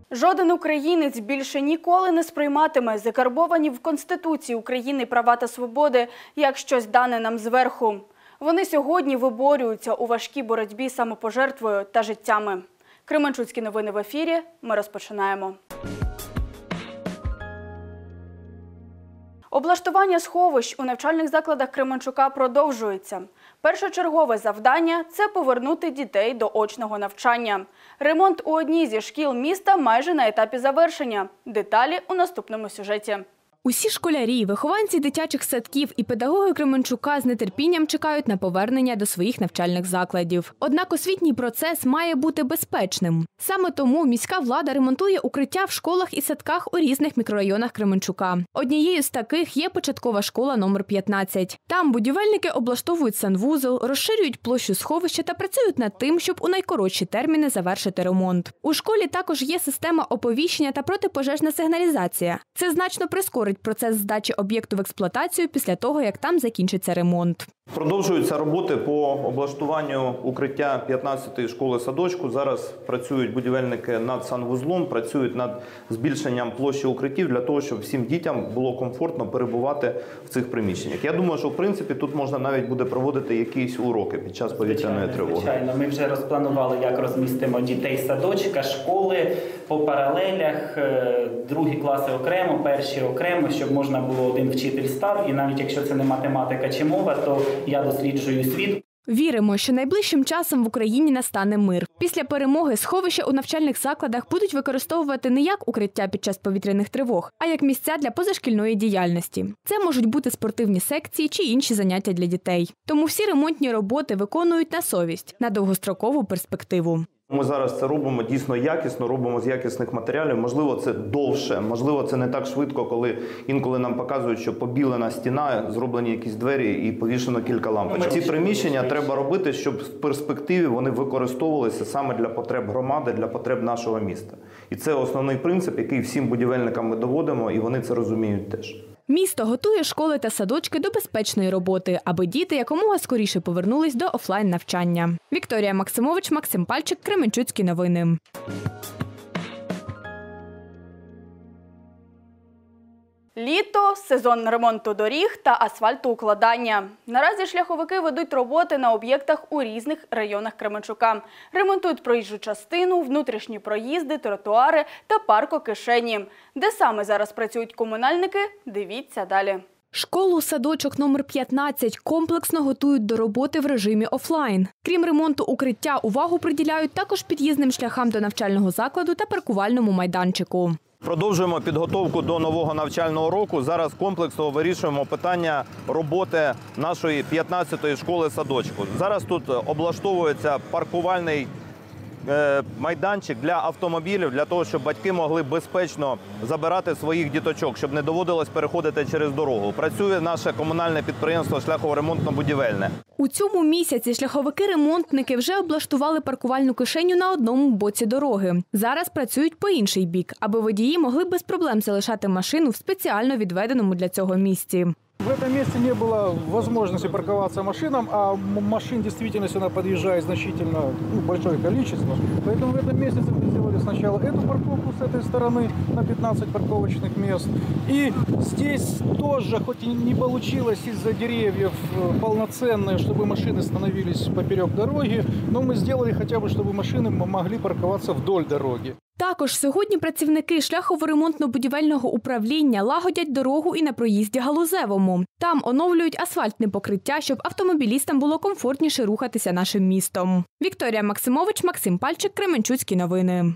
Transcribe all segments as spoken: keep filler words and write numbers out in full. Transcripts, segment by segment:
Жоден українець більше ніколи не сприйматиме закарбовані в Конституції України права та свободи як щось дане нам зверху. Вони сьогодні виборюються у важкій боротьбі з самопожертвою та життями. Кременчуцькі новини в ефірі. Ми розпочинаємо. Облаштування сховищ у навчальних закладах Кременчука продовжується. Першочергове завдання – це повернути дітей до очного навчання. Ремонт у одній зі шкіл міста майже на етапі завершення. Деталі у наступному сюжеті. Усі школярі, вихованці дитячих садків і педагоги Кременчука з нетерпінням чекають на повернення до своїх навчальних закладів. Однак освітній процес має бути безпечним. Саме тому міська влада ремонтує укриття в школах і садках у різних мікрорайонах Кременчука. Однією з таких є початкова школа номер п'ятнадцять. Там будівельники облаштовують санвузол, розширюють площу сховища та працюють над тим, щоб у найкоротші терміни завершити ремонт. У школі також є система оповіщення та протипожежна сигналізація. Це значно прискорить процес здачі об'єкту в експлуатацію після того, як там закінчиться ремонт. Продовжуються роботи по облаштуванню укриття п'ятнадцятої школи-садочку. Зараз працюють будівельники над санвузлом, працюють над збільшенням площі укриттів для того, щоб всім дітям було комфортно перебувати в цих приміщеннях. Я думаю, що в принципі тут можна навіть буде проводити якісь уроки під час повітряної тривоги. Звичайно, ми вже розпланували, як розмістимо дітей садочка, школи по паралелях, другі класи окремо, перші окремо, щоб можна було один вчитель став, і навіть якщо це не математика чи мова, то я досліджую світ. Віримо, що найближчим часом в Україні настане мир. Після перемоги сховища у навчальних закладах будуть використовувати не як укриття під час повітряних тривог, а як місця для позашкільної діяльності. Це можуть бути спортивні секції чи інші заняття для дітей. Тому всі ремонтні роботи виконують на совість, на довгострокову перспективу. Ми зараз це робимо дійсно якісно, робимо з якісних матеріалів. Можливо, це довше, можливо, це не так швидко, коли інколи нам показують, що побілена стіна, зроблені якісь двері і повішено кілька лампочок. Ці приміщення треба робити, щоб в перспективі вони використовувалися саме для потреб громади, для потреб нашого міста. І це основний принцип, який всім будівельникам ми доводимо, і вони це розуміють теж. Місто готує школи та садочки до безпечної роботи, аби діти якомога скоріше повернулись до офлайн-навчання. Вікторія Максимович, Максим Пальчик, Кременчуцькі новини. Літо, сезон ремонту доріг та асфальтоукладання. Наразі шляховики ведуть роботи на об'єктах у різних районах Кременчука. Ремонтують проїжджу частину, внутрішні проїзди, тротуари та паркокишені. Де саме зараз працюють комунальники – дивіться далі. Школу-садочок номер п'ятнадцять комплексно готують до роботи в режимі офлайн. Крім ремонту укриття, увагу приділяють також під'їзним шляхам до навчального закладу та паркувальному майданчику. Продовжуємо підготовку до нового навчального року. Зараз комплексно вирішуємо питання роботи нашої п'ятнадцятої школи-садочку. Зараз тут облаштовується паркувальний майданчик для автомобілів, для того, щоб батьки могли безпечно забирати своїх діточок, щоб не доводилось переходити через дорогу. Працює наше комунальне підприємство «Шляхово-ремонтно-будівельне». У цьому місяці шляховики-ремонтники вже облаштували паркувальну кишеню на одному боці дороги. Зараз працюють по інший бік, аби водії могли без проблем залишати машину в спеціально відведеному для цього місці. В этом месте не было возможности парковаться машинам, а машин действительно сюда подъезжает значительно ну, большое количество. Поэтому в этом месте мы сделали сначала эту парковку с этой стороны на пятнадцать парковочных мест. И здесь тоже, хоть и не получилось из-за деревьев полноценное, чтобы машины становились поперек дороги, но мы сделали хотя бы, чтобы машины могли парковаться вдоль дороги. Також сьогодні працівники шляхово-ремонтно-будівельного управління лагодять дорогу і на проїзді Галузевому. Там оновлюють асфальтне покриття, щоб автомобілістам було комфортніше рухатися нашим містом. Вікторія Максимович, Максим Пальчик, Кременчуцькі новини.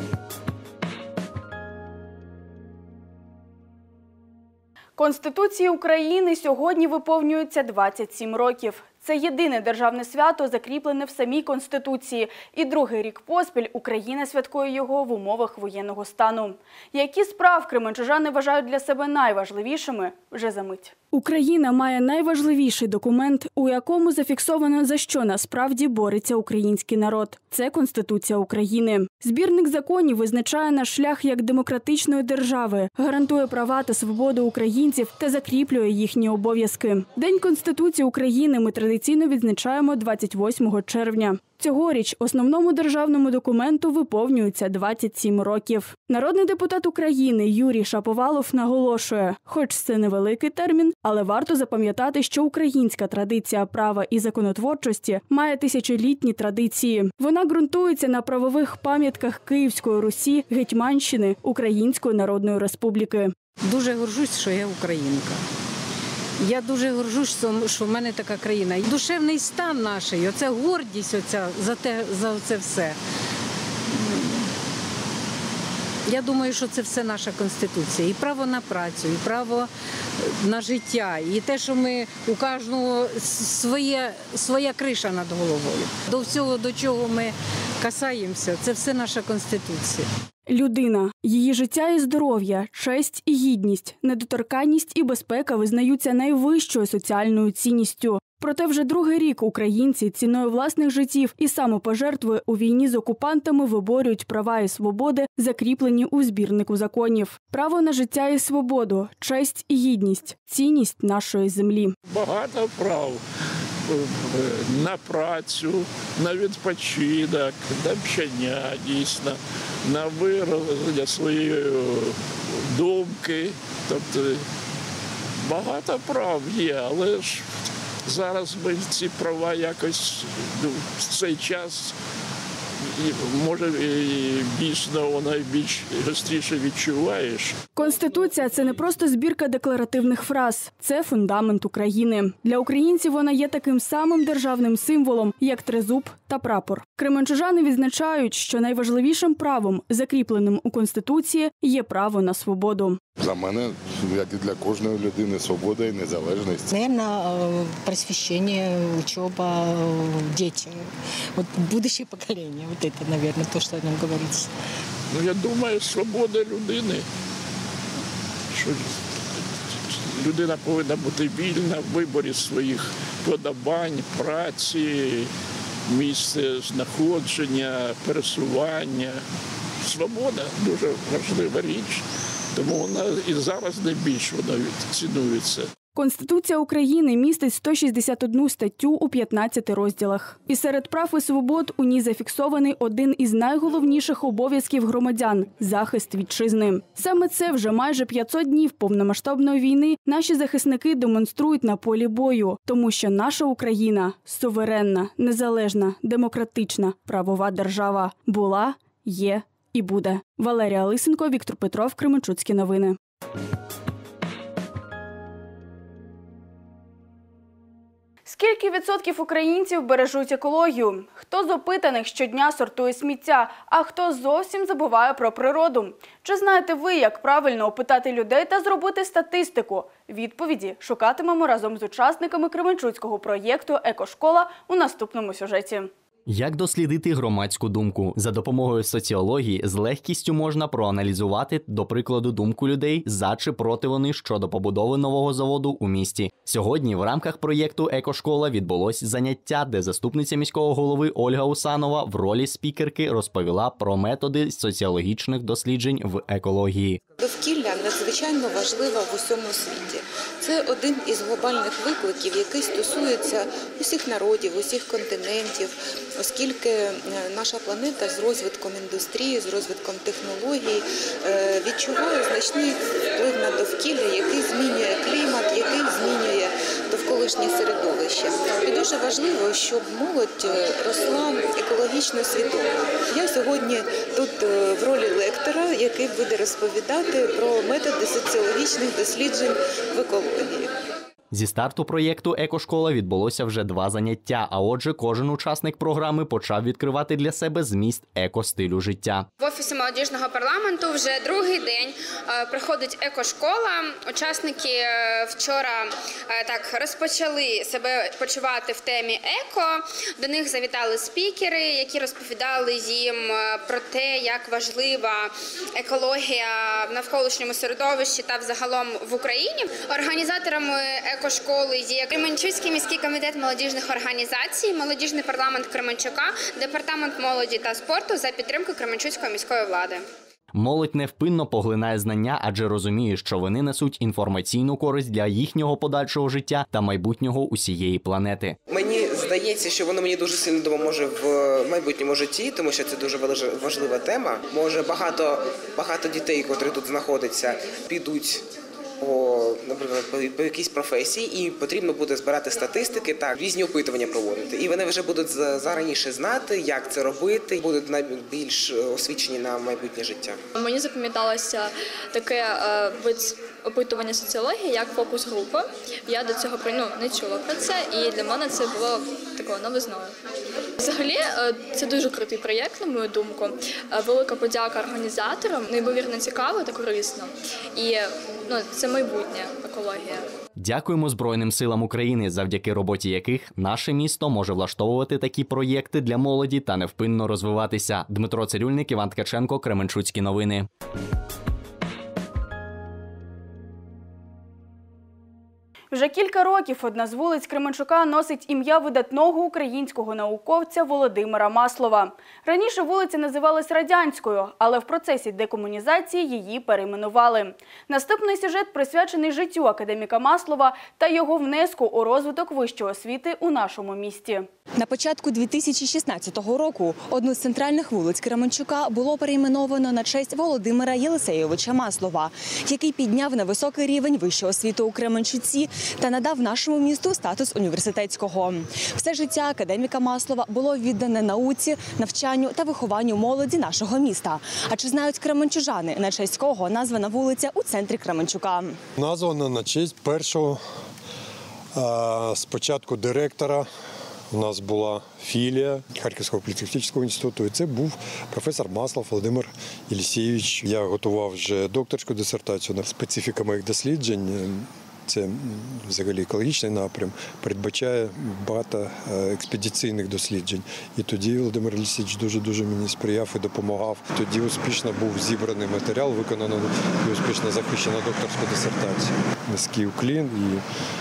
Конституції України сьогодні виповнюється двадцять сім років. Це єдине державне свято, закріплене в самій Конституції. І другий рік поспіль Україна святкує його в умовах воєнного стану. Які справи кременчужани вважають для себе найважливішими – вже за мить. Україна має найважливіший документ, у якому зафіксовано, за що насправді бореться український народ. Це Конституція України. Збірник законів визначає наш шлях як демократичної держави, гарантує права та свободу українців та закріплює їхні обов'язки. День Конституції України ми традиційно відзначаємо двадцять восьмого червня. Цьогоріч основному державному документу виповнюється двадцять сім років. Народний депутат України Юрій Шаповалов наголошує, хоч це невеликий термін, але варто запам'ятати, що українська традиція права і законотворчості має тисячолітні традиції. Вона ґрунтується на правових пам'ятках Київської Русі, Гетьманщини, Української Народної Республіки. Дуже горжусь, що я українка. Я дуже горжусь, що в мене така країна. І душевний стан наш, оця гордість оця, за, те, за це все. Я думаю, що це все наша Конституція. І право на працю, і право на життя, і те, що ми у кожного своє, своя криша над головою. До всього, до чого ми касаємося, це все наша Конституція. Людина, її життя і здоров'я, честь і гідність, недоторканність і безпека визнаються найвищою соціальною цінністю. Проте вже другий рік українці ціною власних життів і самопожертви у війні з окупантами виборюють права і свободи, закріплені у збірнику законів. Право на життя і свободу, честь і гідність – цінність нашої землі. Багато прав на працю, на відпочинок, на навчання, дійсно, на вираження своєї думки. Тобто багато прав є, але ж зараз ми ці права якось в цей час, може, дійсно, вона більш гостріше відчуваєш. Конституція – це не просто збірка декларативних фраз. Це фундамент України. Для українців вона є таким самим державним символом, як тризуб та прапор. Кременчужани відзначають, що найважливішим правом, закріпленим у Конституції, є право на свободу. За мене, як і для кожної людини, свобода і незалежність. Наверное, просвещение, учеба, дети. Вот будущее поколение. Вот это, наверное, то, что о нем говорится. Ну, я думаю, свобода людини. Що людина повинна бути вільна в виборі своїх подобань, праці, місце знаходження, пересування. Свобода дуже важлива річ. Тому вона і зараз найбільш вона цінується. Конституція України містить сто шістдесят одну статтю у п'ятнадцяти розділах. І серед прав і свобод у ній зафіксований один із найголовніших обов'язків громадян – захист вітчизни. Саме це вже майже п'ятсот днів повномасштабної війни наші захисники демонструють на полі бою. Тому що наша Україна – суверенна, незалежна, демократична, правова держава. Була, є і буде. Валерія Лисенко, Віктор Петров, Кременчуцькі новини. Скільки відсотків українців бережуть екологію? Хто з опитаних щодня сортує сміття, а хто зовсім забуває про природу? Чи знаєте ви, як правильно опитати людей та зробити статистику? Відповіді шукатимемо разом з учасниками кременчуцького проєкту «Екошкола» у наступному сюжеті. Як дослідити громадську думку? За допомогою соціології з легкістю можна проаналізувати, до прикладу, думку людей за чи проти вони щодо побудови нового заводу у місті. Сьогодні в рамках проєкту «Екошкола» відбулось заняття, де заступниця міського голови Ольга Усанова в ролі спікерки розповіла про методи соціологічних досліджень в екології. Довкілля надзвичайно важлива в усьому світі. Це один із глобальних викликів, який стосується усіх народів, усіх континентів, оскільки наша планета з розвитком індустрії, з розвитком технологій відчуває значний вплив на довкілля, який змінює клімат, який змінює довколишнє середовище. І дуже важливо, щоб молодь росла екологічно свідомо. Я сьогодні тут в ролі лектора, який буде розповідати про методи соціологічних досліджень в екології. Зі старту проєкту «Екошкола» відбулося вже два заняття, а отже, кожен учасник програми почав відкривати для себе зміст екостилю життя. В Офісі молодіжного парламенту вже другий день проходить «Екошкола». Учасники вчора так розпочали себе почувати в темі еко. До них завітали спікери, які розповідали їм про те, як важлива екологія в навколишньому середовищі та взагалом в Україні. Організаторами «Екошколи» є Кременчуцький міський комітет молодіжних організацій, молодіжний парламент Кременчука, департамент молоді та спорту за підтримки Кременчуцької міської влади. Молодь невпинно поглинає знання, адже розуміє, що вони несуть інформаційну користь для їхнього подальшого життя та майбутнього усієї планети. Мені здається, здається, що воно мені дуже сильно допоможе в майбутньому житті, тому що це дуже важлива тема. Може, багато, багато дітей, котрі тут знаходяться, підуть по, наприклад, по, по якійсь професії, і потрібно буде збирати статистики, так, різні опитування проводити. І вони вже будуть зараніше знати, як це робити, будуть більш освічені на майбутнє життя. Мені запам'яталося таке е, вид опитування соціології, як фокус-група. Я до цього ну, не чула про це, і для мене це було такою новизною. Взагалі, е, це дуже крутий проєкт, на мою думку. Е, велика подяка організаторам, неймовірно цікаво та корисно. І ну, це майбутнє екологія. Дякуємо Збройним силам України, завдяки роботі яких наше місто може влаштовувати такі проєкти для молоді та невпинно розвиватися. Дмитро Цирюльник, Іван Ткаченко, Кременчуцькі новини. Вже кілька років одна з вулиць Кременчука носить ім'я видатного українського науковця Володимира Маслова. Раніше вулиця називалась Радянською, але в процесі декомунізації її перейменували. Наступний сюжет присвячений життю академіка Маслова та його внеску у розвиток вищої освіти у нашому місті. На початку дві тисячі шістнадцятого року одну з центральних вулиць Кременчука було перейменовано на честь Володимира Єлисейовича Маслова, який підняв на високий рівень вищу освіту у Кременчуці та надав нашому місту статус університетського. Все життя академіка Маслова було віддане науці, навчанню та вихованню молоді нашого міста. А чи знають кременчужани, на честь кого названа вулиця у центрі Кременчука? Названа на честь першого спочатку директора. У нас була філія Харківського політехнічного інституту, і це був професор Маслов Володимир Єлисійович. Я готував вже докторську дисертацію на специфіка моїх досліджень. Це взагалі екологічний напрям, передбачає багато експедиційних досліджень. І тоді Володимир Єлисійович дуже-дуже мені сприяв і допомагав. Тоді успішно був зібраний матеріал, виконано і успішно захищена докторська дисертація. Низький уклін і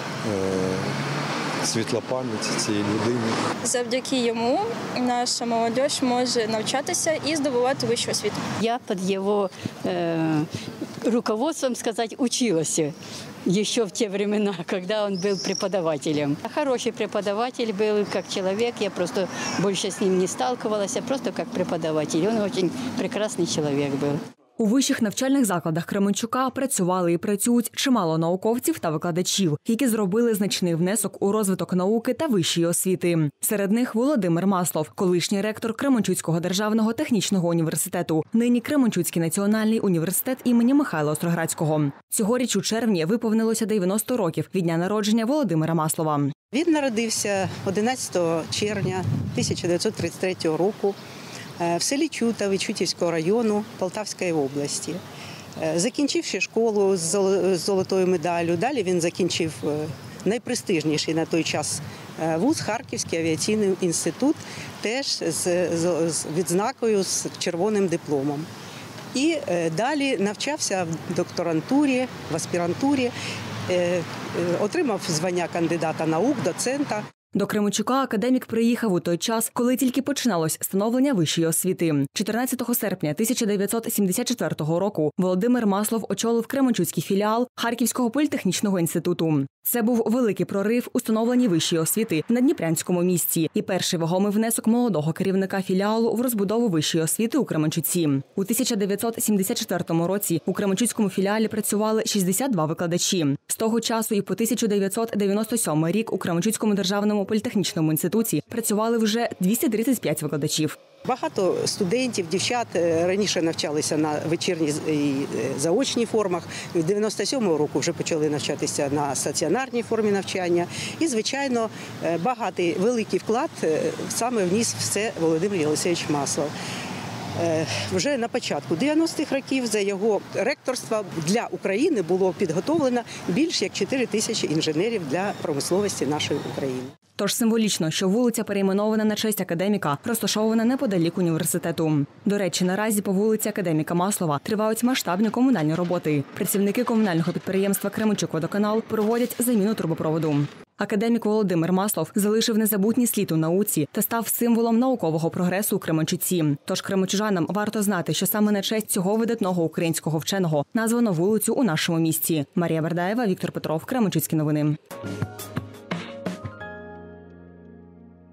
е, світла пам'ять цієї людини. Завдяки йому наша молодь може навчатися і здобувати вищу освіту. Я під його е, руководством, сказати, училася. Еще в те времена, когда он был преподавателем. Хороший преподаватель был, как человек. Я просто больше с ним не сталкивалась, а просто как преподаватель. Он очень прекрасный человек был. У вищих навчальних закладах Кременчука працювали і працюють чимало науковців та викладачів, які зробили значний внесок у розвиток науки та вищої освіти. Серед них Володимир Маслов, колишній ректор Кременчуцького державного технічного університету, нині Кременчуцький національний університет імені Михайла Остроградського. Цьогоріч у червні виповнилося дев'яносто років від дня народження Володимира Маслова. Він народився одинадцятого червня тисяча дев'ятсот тридцять третього року в селі Чутове Чутівського району Полтавської області. Закінчивши школу з золотою медаллю, далі він закінчив найпрестижніший на той час вуз Харківський авіаційний інститут, теж з відзнакою, з червоним дипломом. І далі навчався в докторантурі, в аспірантурі, отримав звання кандидата наук, доцента. До Кременчука академік приїхав у той час, коли тільки починалось становлення вищої освіти. чотирнадцятого серпня тисяча дев'ятсот сімдесят четвертого року Володимир Маслов очолив Кременчуцький філіал Харківського політехнічного інституту. Це був великий прорив у становленні вищої освіти в Надніпрянському місті і перший вагомий внесок молодого керівника філіалу в розбудову вищої освіти у Кременчуці. У тисяча дев'ятсот сімдесят четвертому році у Кременчуцькому філіалі працювали шістдесят два викладачі. З того часу і по тисяча дев'ятсот дев'яносто сьомий рік у Кременчуцькому державному політехнічному інституті працювали вже двісті тридцять п'ять викладачів. Багато студентів, дівчат раніше навчалися на вечірній і заочній формах. З дев'яносто сьомого року вже почали навчатися на стаціонарній формі навчання. І, звичайно, багатий, великий вклад саме вніс все Володимир Єлисейович Маслов. Вже на початку дев'яностих років за його ректорства для України було підготовлено більш як чотири тисячі інженерів для промисловості нашої України. Тож символічно, що вулиця перейменована на честь академіка, розташована неподалік університету. До речі, наразі по вулиці академіка Маслова тривають масштабні комунальні роботи. Працівники комунального підприємства «Кременчук-Водоканал» проводять заміну трубопроводу. Академік Володимир Маслов залишив незабутній слід у науці та став символом наукового прогресу у Кременчуці. Тож кременчужанам варто знати, що саме на честь цього видатного українського вченого названо вулицю у нашому місті. Марія Бердаєва, Віктор Петров, Кременчуцькі новини.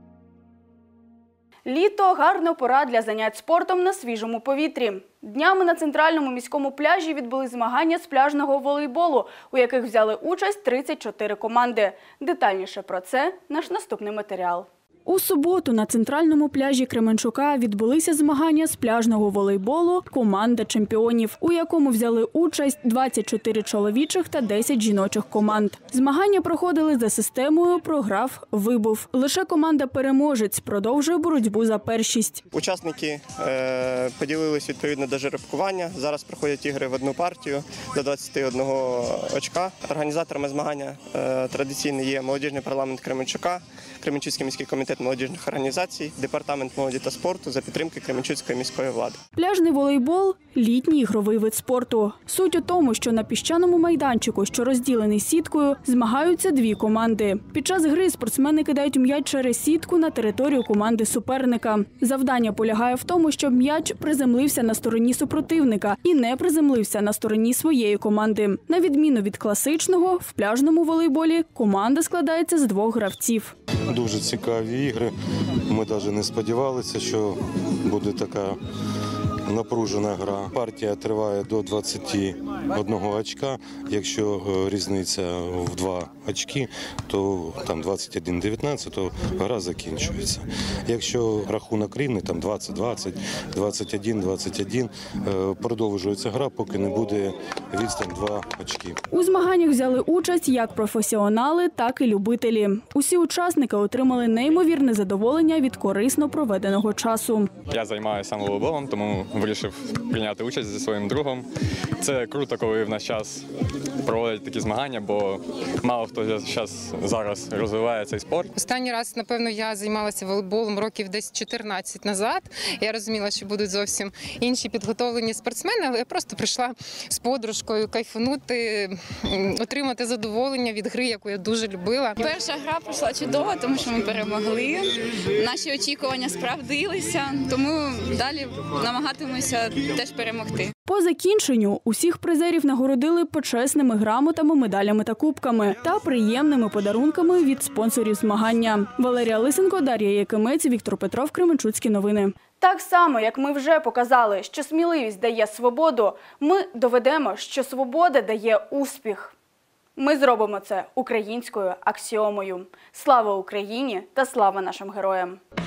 Літо – гарна пора для занять спортом на свіжому повітрі. Днями на центральному міському пляжі відбулись змагання з пляжного волейболу, у яких взяли участь тридцять чотири команди. Детальніше про це – наш наступний матеріал. У суботу на центральному пляжі Кременчука відбулися змагання з пляжного волейболу «Команда чемпіонів», у якому взяли участь двадцять чотири чоловічих та десять жіночих команд. Змагання проходили за системою «Програв – вибув». Лише команда-переможець продовжує боротьбу за першість. Учасники е, поділились відповідно до жеребкування. Зараз проходять ігри в одну партію до двадцяти одного очка. Організаторами змагання е, традиційно є молодіжний парламент Кременчука, Кременчуцький міський комітет молодіжних організацій, департамент молоді та спорту за підтримки Кременчуцької міської влади. Пляжний волейбол – літній ігровий вид спорту. Суть у тому, що на піщаному майданчику, що розділений сіткою, змагаються дві команди. Під час гри спортсмени кидають м'яч через сітку на територію команди суперника. Завдання полягає в тому, щоб м'яч приземлився на стороні супротивника і не приземлився на стороні своєї команди. На відміну від класичного, в пляжному волейболі команда складається з двох гравців. Дуже цікаві ігри. Ми навіть не сподівалися, що буде така напружена гра. Партія триває до двадцяти одного очка. Якщо різниця в два очки, то там двадцять один дев'ятнадцять, то гра закінчується. Якщо рахунок рівний, там двадцять двадцять, двадцять один двадцять один, продовжується гра, поки не буде відстань два очки. У змаганнях взяли участь як професіонали, так і любителі. Усі учасники отримали неймовірне задоволення від корисно проведеного часу. Я займаюся сам волейболом, тому вирішив прийняти участь зі своїм другом. Це круто, коли в наш час проводять такі змагання, бо мало хто зараз, зараз розвиває цей спорт. Останній раз, напевно, я займалася волейболом років десь чотирнадцять назад. Я розуміла, що будуть зовсім інші підготовлені спортсмени, але я просто прийшла з подружкою кайфанути, отримати задоволення від гри, яку я дуже любила. Перша гра пройшла чудово, тому що ми перемогли. Наші очікування справдилися, тому далі намагатимемося теж перемогти. По закінченню усіх призерів нагородили почесними грамотами, медалями та кубками та приємними подарунками від спонсорів змагання. Валерія Лисенко, Дар'я Якимець, Віктор Петров, Кременчуцькі новини. Так само, як ми вже показали, що сміливість дає свободу, ми доведемо, що свобода дає успіх. Ми зробимо це українською аксіомою. Слава Україні та слава нашим героям!